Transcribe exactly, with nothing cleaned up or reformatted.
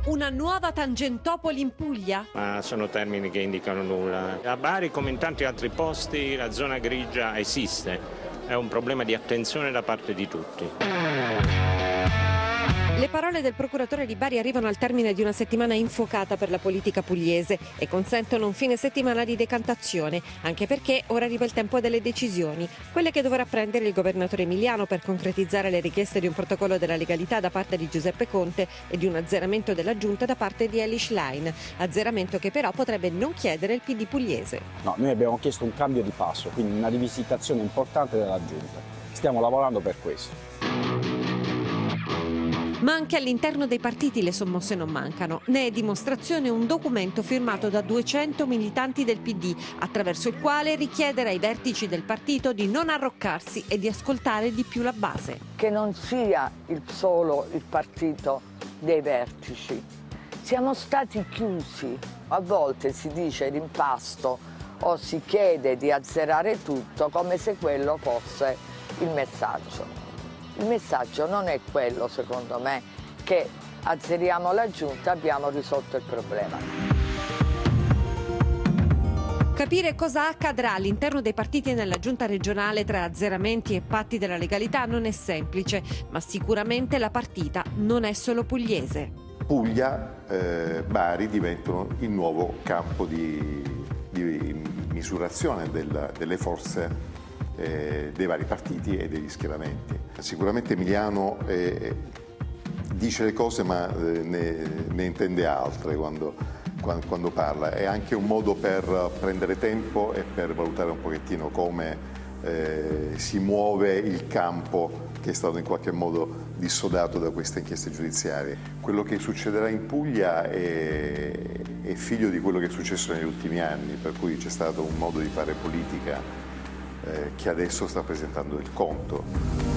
Una nuova Tangentopoli in Puglia? Ma sono termini che indicano nulla. A Bari, come in tanti altri posti, la zona grigia esiste. È un problema di attenzione da parte di tutti. Le parole del procuratore di Bari arrivano al termine di una settimana infuocata per la politica pugliese e consentono un fine settimana di decantazione, anche perché ora arriva il tempo delle decisioni, quelle che dovrà prendere il governatore emiliano per concretizzare le richieste di un protocollo della legalità da parte di Giuseppe Conte e di un azzeramento della giunta da parte di Eli Schlein, azzeramento che però potrebbe non chiedere il P D pugliese. No, noi abbiamo chiesto un cambio di passo, quindi una rivisitazione importante della giunta. Stiamo lavorando per questo. Ma anche all'interno dei partiti le sommosse non mancano. Ne è dimostrazione un documento firmato da duecento militanti del P D, attraverso il quale richiedere ai vertici del partito di non arroccarsi e di ascoltare di più la base. Che non sia il solo il partito dei vertici. Siamo stati chiusi. A volte si dice rimpasto o si chiede di azzerare tutto come se quello fosse il messaggio. Il messaggio non è quello, secondo me, che azzeriamo la giunta e abbiamo risolto il problema. Capire cosa accadrà all'interno dei partiti nella giunta regionale tra azzeramenti e patti della legalità non è semplice, ma sicuramente la partita non è solo pugliese. Puglia, eh, Bari diventano il nuovo campo di, di misurazione del, delle forze eh, dei vari partiti e degli schieramenti. Sicuramente Emiliano eh, dice le cose ma eh, ne, ne intende altre quando, quando, quando parla. È anche un modo per prendere tempo e per valutare un pochettino come eh, si muove il campo che è stato in qualche modo dissodato da queste inchieste giudiziarie. Quello che succederà in Puglia è, è figlio di quello che è successo negli ultimi anni, per cui c'è stato un modo di fare politica eh, che adesso sta presentando il conto.